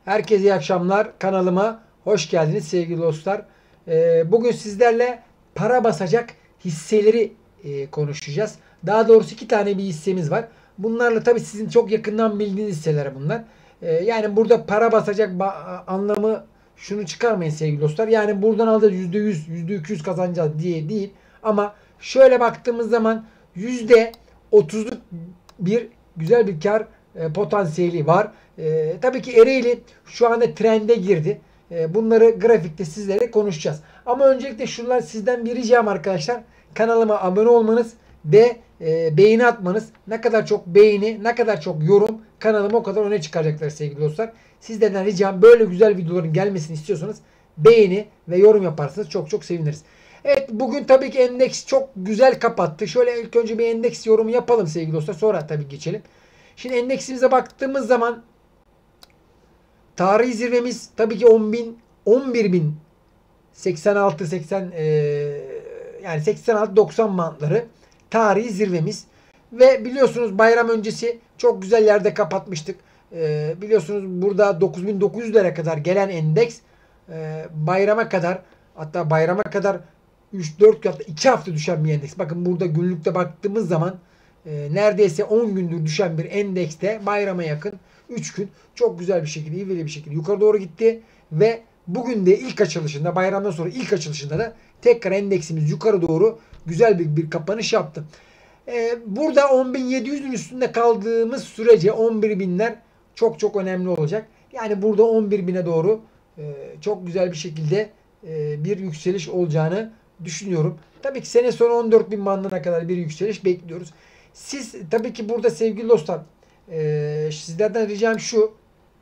Herkese iyi akşamlar. Kanalıma hoş geldiniz sevgili dostlar. Bugün sizlerle para basacak hisseleri konuşacağız. Daha doğrusu iki tane bir hissemiz var. Bunlarla tabii sizin çok yakından bildiğiniz hisseler bunlar. Yani burada para basacak anlamı şunu çıkarmayın sevgili dostlar. Yani buradan alacağız %100, %200 kazanacağız diye değil. Ama şöyle baktığımız zaman %30'luk bir güzel bir kar potansiyeli var. Tabii ki Ereğli şu anda trende girdi. Bunları grafikte sizlere konuşacağız. Ama öncelikle şunlar sizden bir ricam arkadaşlar. Kanalıma abone olmanız ve beğeni atmanız. Ne kadar çok beğeni, ne kadar çok yorum kanalımı o kadar öne çıkaracaklar sevgili dostlar. Sizlerden ricam böyle güzel videoların gelmesini istiyorsanız beğeni ve yorum yaparsanız çok çok seviniriz. Evet, bugün tabii ki endeks çok güzel kapattı. Şöyle ilk önce bir endeks yorumu yapalım sevgili dostlar. Sonra tabii geçelim. Şimdi endeksimize baktığımız zaman tarihi zirvemiz tabii ki 10.000, 11.000 86 80 yani 86-90 bantları tarihi zirvemiz ve biliyorsunuz bayram öncesi çok güzel yerde kapatmıştık. Biliyorsunuz burada 9.900'lere kadar gelen endeks bayrama kadar, hatta bayrama kadar 3-4 hatta 2 hafta düşen bir endeks. Bakın burada günlükte baktığımız zaman neredeyse 10 gündür düşen bir endekste bayrama yakın 3 gün çok güzel bir şekilde, ivedi bir şekilde yukarı doğru gitti ve bugün de ilk açılışında, bayramdan sonra ilk açılışında da tekrar endeksimiz yukarı doğru güzel bir kapanış yaptı. Burada 10.700'ün üstünde kaldığımız sürece 11.000'ler çok çok önemli olacak. Yani burada 11.000'e doğru çok güzel bir şekilde bir yükseliş olacağını düşünüyorum. Tabii ki sene sonu 14.000 bandına kadar bir yükseliş bekliyoruz. Siz tabii ki burada sevgili dostlar sizlerden ricam şu.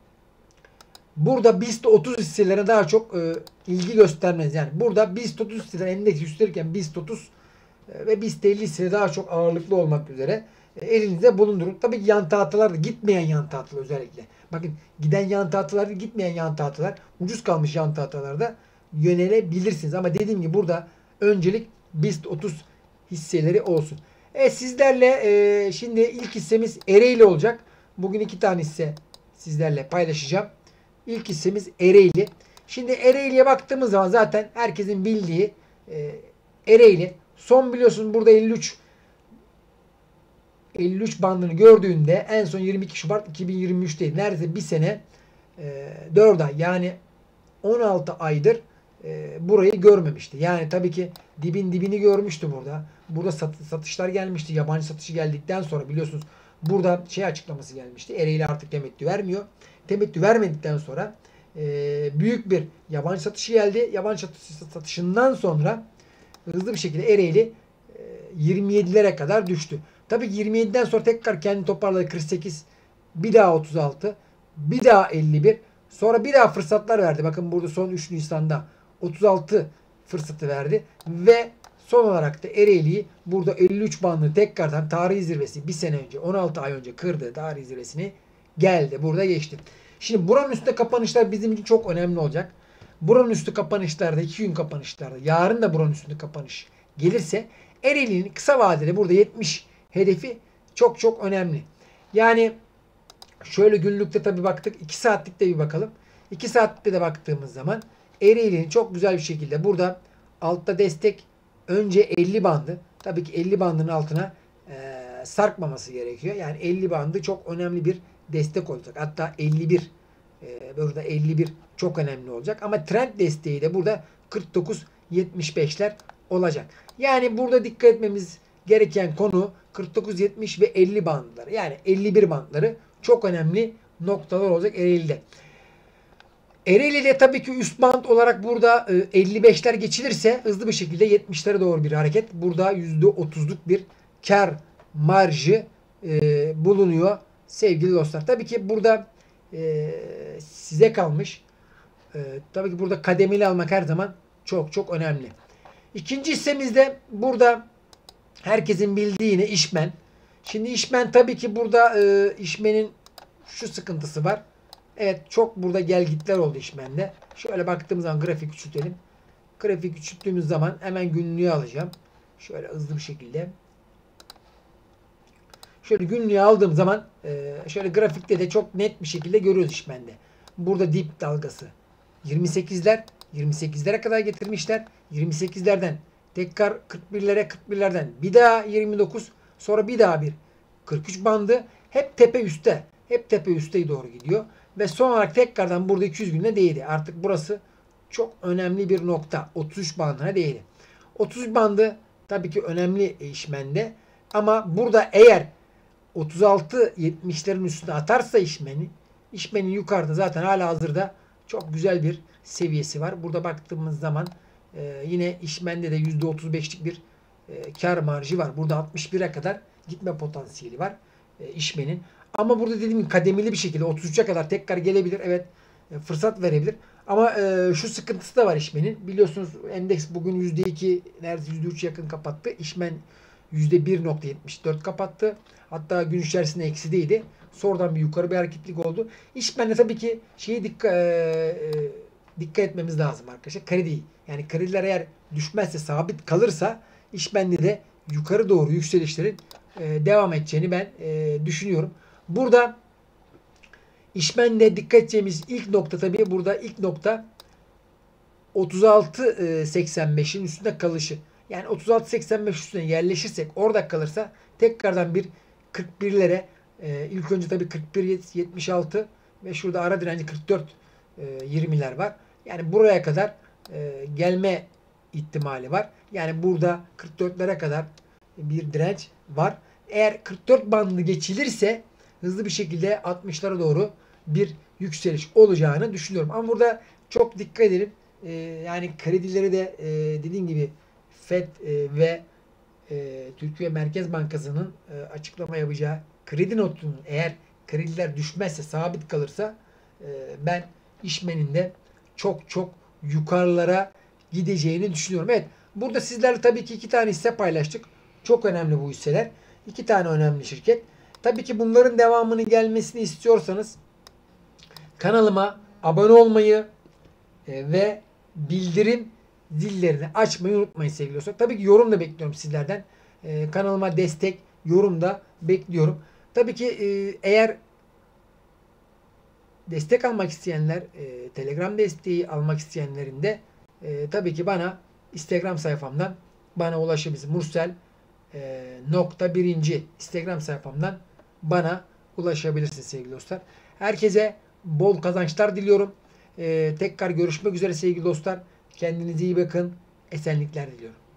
Burada BIST 30 hisselerine daha çok ilgi göstermeniz. Yani burada BIST 30 hisseler endeks üstlenirken BIST 30 ve BIST 50 hisseleri daha çok ağırlıklı olmak üzere elinizde bulundurun. Tabii ki yan tahtalar da, gitmeyen yan tahtalar özellikle. Bakın, giden yan tahtalar, gitmeyen yan tahtalar, ucuz kalmış yan tahtalarda yönelebilirsiniz. Ama dediğim gibi burada öncelik BIST 30 hisseleri olsun. Sizlerle şimdi ilk hissemiz Ereğli olacak. Bugün iki tane hisse sizlerle paylaşacağım. İlk hissemiz Ereğli. Şimdi Ereğli'ye baktığımız zaman zaten herkesin bildiği Ereğli. Son biliyorsunuz burada 53 bandını gördüğünde en son 22 Şubat 2023'teydi. Neredeyse bir sene 4 ay yani 16 aydır burayı görmemişti. Yani tabii ki dibini görmüştü burada. Burada satışlar gelmişti. Yabancı satışı geldikten sonra biliyorsunuz burada açıklaması gelmişti. Ereğli artık temettü vermiyor. Temettü vermedikten sonra büyük bir yabancı satışı geldi. Yabancı satışından sonra hızlı bir şekilde Ereğli 27'lere kadar düştü. Tabii ki 27'den sonra tekrar kendini toparladı. 48, bir daha 36, bir daha 51. Sonra bir daha fırsatlar verdi. Bakın burada son 3 Nisan'da 36 fırsatı verdi. Ve son olarak da Ereğli'yi burada 53 bandını tekrardan tarihi zirvesi bir sene önce 16 ay önce kırdı. Tarihi zirvesini geldi. Burada geçti. Şimdi buranın üstünde kapanışlar bizim için çok önemli olacak. Buranın üstü kapanışlarda, 2 gün kapanışlarda, yarın da buranın üstünde kapanış gelirse Ereğli'nin kısa vadede burada 70 hedefi çok çok önemli. Yani şöyle günlükte tabi baktık. 2 saatlikte bir bakalım. 2 saatlikte de baktığımız zaman Ereğli'nin çok güzel bir şekilde burada altta destek önce 50 bandı. Tabii ki 50 bandının altına sarkmaması gerekiyor. Yani 50 bandı çok önemli bir destek olacak. Hatta 51 burada 51 çok önemli olacak. Ama trend desteği de burada 49-75'ler olacak. Yani burada dikkat etmemiz gereken konu 49-70 ve 50 bandları. Yani 51 bandları çok önemli noktalar olacak Ereğli'de. Ereğli'de tabii ki üst band olarak burada 55'ler geçilirse hızlı bir şekilde 70'lere doğru bir hareket. Burada %30'luk bir kar marjı bulunuyor sevgili dostlar. Tabii ki burada size kalmış. Tabii ki burada kademeli almak her zaman çok çok önemli. İkinci hissemizde burada herkesin bildiği yine İşmen. Şimdi İşmen tabii ki burada İşmen'in şu sıkıntısı var. Evet, çok burada gelgitler oldu İşmen'de. Şöyle baktığımız zaman grafik küçültelim. Grafik küçülttüğümüz zaman hemen günlüğü alacağım. Şöyle hızlı bir şekilde. Şöyle günlüğü aldığım zaman şöyle grafikte de çok net bir şekilde görüyoruz İşmen'de. Burada dip dalgası 28'ler. 28'lere kadar getirmişler. 28'lerden tekrar 41'lerden bir daha 29, sonra bir daha bir 43 bandı. Hep tepe üstte. Hep tepe üste doğru gidiyor. Ve son olarak tekrardan burada 200 günde değdi. Artık burası çok önemli bir nokta. 33 bandına değdi. 30 bandı tabii ki önemli işmende. Ama burada eğer 36-70'lerin üstüne atarsa işmenin yukarıda zaten hala hazırda çok güzel bir seviyesi var. Burada baktığımız zaman yine işmende de %35'lik bir kar marjı var. Burada 61'e kadar gitme potansiyeli var işmenin. Ama burada dediğim gibi kademeli bir şekilde 33'e kadar tekrar gelebilir. Evet, fırsat verebilir. Ama şu sıkıntısı da var işmenin. Biliyorsunuz endeks bugün %2, neredeyse %3 yakın kapattı. İşmen %1.74 kapattı. Hatta gün içerisinde eksideydi. Sonradan bir yukarı bir hareketlik oldu. İşmen'de tabii ki dikkat etmemiz lazım arkadaşlar. Kredi. Yani krediler eğer düşmezse, sabit kalırsa işmen'de de yukarı doğru yükselişlerin devam edeceğini ben düşünüyorum. Burada işmen'de dikkat edeceğimiz ilk nokta, tabii burada ilk nokta 36.85'in üstünde kalışı. Yani 36.85 üstüne yerleşirsek, orada kalırsa tekrardan bir 41'lere ilk önce tabii 41.76 ve şurada ara direnci 44.20'ler var. Yani buraya kadar gelme ihtimali var. Yani burada 44'lere kadar bir direnç var. Eğer 44 bandı geçilirse hızlı bir şekilde 60'lara doğru bir yükseliş olacağını düşünüyorum. Ama burada çok dikkat edelim. Yani kredileri de dediğim gibi FED ve Türkiye Merkez Bankası'nın açıklama yapacağı kredi notunun, eğer krediler düşmezse, sabit kalırsa ben işmenin de çok çok yukarılara gideceğini düşünüyorum. Evet, burada sizlerle tabii ki 2 tane hisse paylaştık. Çok önemli bu hisseler. 2 tane önemli şirket. Tabii ki bunların devamının gelmesini istiyorsanız kanalıma abone olmayı ve bildirim zillerini açmayı unutmayın sevgili dostlar. Tabii ki yorum da bekliyorum sizlerden. Kanalıma destek, yorum da bekliyorum. Tabii ki eğer destek almak isteyenler, Telegram desteği almak isteyenlerin de tabii ki bana Instagram sayfamdan bana ulaşabilirsiniz. Mursel nokta birinci Instagram sayfamdan bana ulaşabilirsiniz sevgili dostlar. Herkese bol kazançlar diliyorum. Tekrar görüşmek üzere sevgili dostlar. Kendinize iyi bakın. Esenlikler diliyorum.